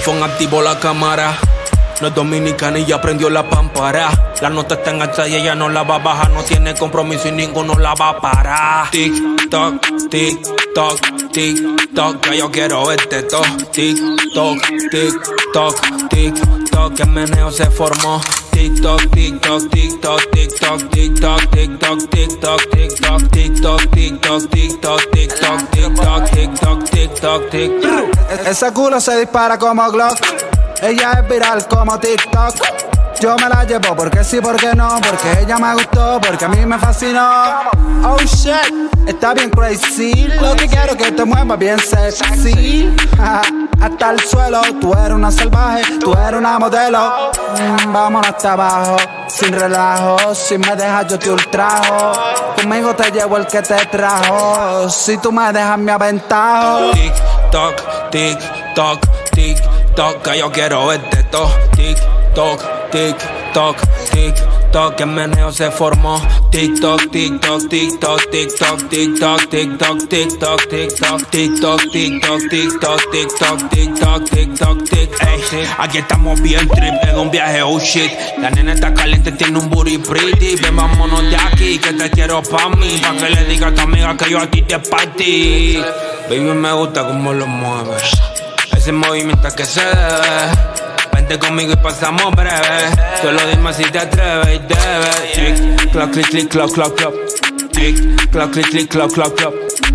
el phone, activó la cámara. No es dominicana y ya prendió la pámpara. La nota está en alta y ella no la va a bajar. No tiene compromiso y ninguno la va a parar. Tic toc, tic toc, tic toc. Ya yo quiero verte todo. Tic toc, tic toc, tic toc. El meneo se formó. Tic toc, tic toc, tic toc, tic toc, tic toc, tic toc, tic toc, tic toc, tic toc, tic toc, tic toc, tic toc, tic toc, tic toc, tic toc, tic toc. Ese culo se dispara como Glock. Ella es viral como TikTok. Yo me la llevo porque sí, porque no. Porque ella me gustó, porque a mí me fascinó. Oh shit, está bien crazy. Lo que quiero es que te muevas bien sexy. Hasta el suelo, tú eres una salvaje, tú eres una modelo. Vámonos hasta abajo, sin relajo. Si me dejas yo te ultrajo. Conmigo te llevo el que te trajo. Si tú me dejas me aventajo. Tic toc, tic toc, tic toc. Que yo quiero verte todo. Tic toc, tic toc, tic toc. El meneo se formó. Tic toc, tic toc, tic toc, tic toc, tic toc, tic toc, tic toc, tic toc, tic toc, tic toc, tic toc, tic toc, tic toc, tic toc, tic. Ey, aquí estamos bien trip en un viaje, oh shit. La nena está caliente, tiene un booty pretty. Ven, vámonos de aquí, que te quiero pa' mí. Pa' que le diga a tu amiga que yo aquí te partí. Baby, me gusta cómo lo mueves. Ese movimiento que se debe. Vente conmigo y pasamos breve. Solo dime si te atreves y debes. Tic, clac, clic, clic, clac, clac, clac. Tic, clac, clic, clic, clac, clac, clac.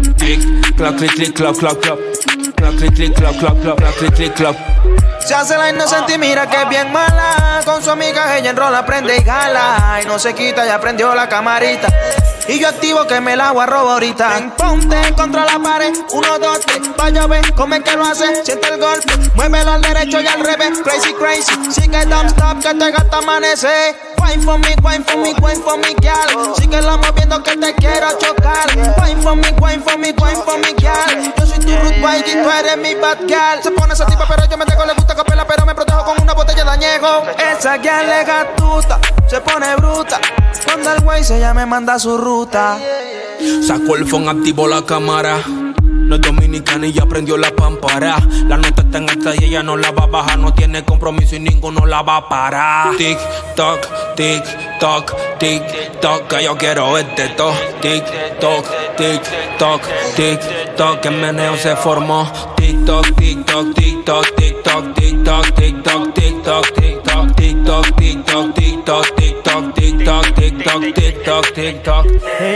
Tic, clac, clic, clic, clac, clac, clac. Clac, clic, clic, clac, clac, clac, clac, clic, clic, clac. Se hace la inocente y mira que es bien mala. Con su amiga ella enrola, prende y jala. Y no se quita, ya prendió la camarita. Y yo activo que me la robo ahorita. Ponte contra la pared, 1, 2, 3. Vaya ver, come que lo hace, siente el golpe. Muévelo al derecho y al revés, crazy, crazy. Sigue don't stop que te gasta amanecer. Wine for me, wine for me, wine for me, girl. Síguelo moviendo que te quiero chocar. Wine for me, wine for me, wine for me, girl. Yo soy tu root boy y tú eres mi bad girl. Se pone esa tipa pero yo me dejo, le gusta capela pero me protejo con una botella de añejo. Esa girl es gatuta, se pone bruta. Cuando el güey se llama me manda su ruta. Sacó el phone, activó la cámara. No es dominicana y ya prendió la pámpara. La nota está en alta y ella no la va a bajar. No tiene compromiso y ninguno la va a parar. Tic toc, tic toc, tic toc. Que yo quiero verte todo. Tic toc, tic toc, tic toc. El meneo se formó. Tic toc, tic toc, tic toc, tic toc, tic toc, tic toc, tic toc, tic toc, tic toc, tic toc, tic toc, tic toc, tic toc, tic toc, tic toc, tic toc.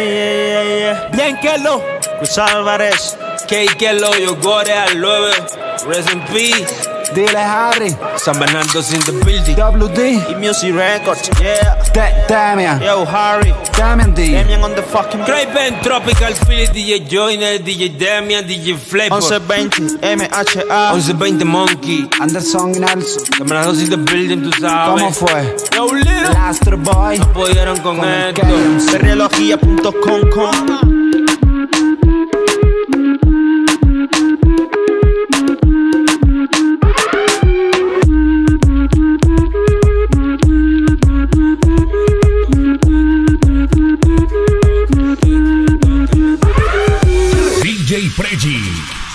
Bien que lo, Álvarez. Que lo yo gore al 9. Rest in peace. Dile Harry, San Bernardo's in the building. WD Y Music Records, yeah. Damian, Yo, Harry. Damian D. Damian on the fucking Craven, Tropical Philly, DJ Joyner, DJ Damian, DJ Flavor. 1120 MHA 1120 Monkey. Anderson y Nelson. San Bernardo's in the building, tú sabes. ¿Cómo fue? Yo, little. Astro Boy. No pudieron con esto. Seriología.com. Vdj Pregik.